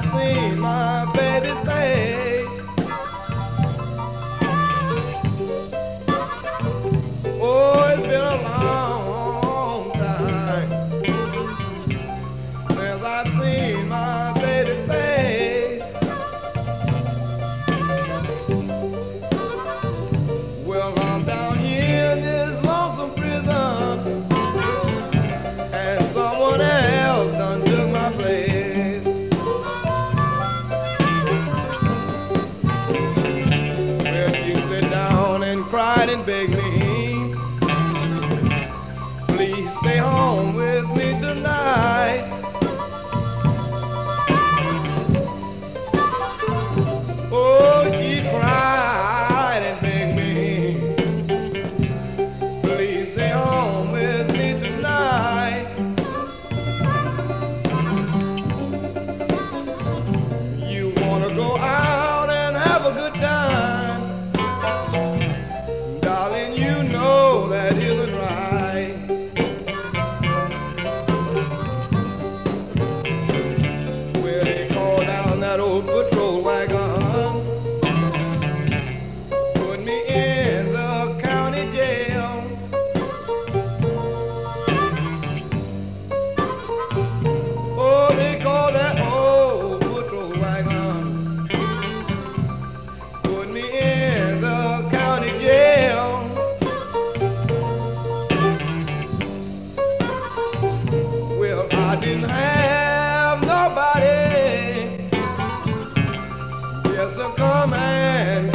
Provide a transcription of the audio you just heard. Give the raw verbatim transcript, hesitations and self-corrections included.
seen my baby's face. Oh, it's been a long time since I've seen my baby's face. Well, I'm down here in this lonesome prison, and someone else done took my place. Well, she sit down and cried and begged me, please stay home with me tonight. Oh, she cried and begged me, please stay home with me tonight. You wanna go out and have a good time, darling, you know that isn't right. Well, they called down that old patrol wagon, put me in the county jail. Oh, they called that old patrol wagon, put me in the county jail. Well, I didn't have nobody just to come and